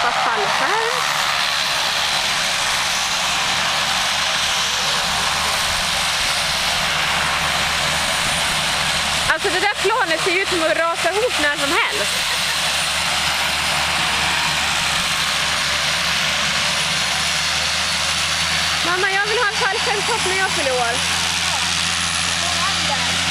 pappas fallskärm. Alltså det där planet ser ut som att rasa ihop när som helst. Mamma, jag vill ha en fallskärmshopp när jag fyller år.